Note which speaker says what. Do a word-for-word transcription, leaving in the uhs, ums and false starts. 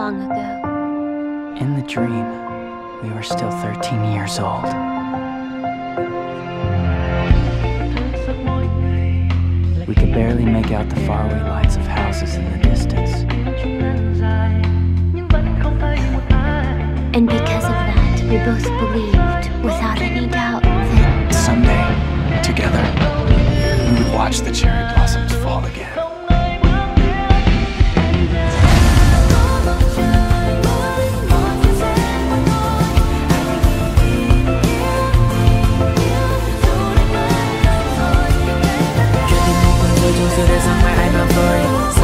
Speaker 1: long ago.
Speaker 2: In the dream, we were still thirteen years old. We could barely make out the faraway lights of houses in the distance.
Speaker 1: And because of that, we both believed, without any doubt, that
Speaker 2: someday, together, we would watch the cherry blossoms fall again.
Speaker 3: 세상을 알면 for you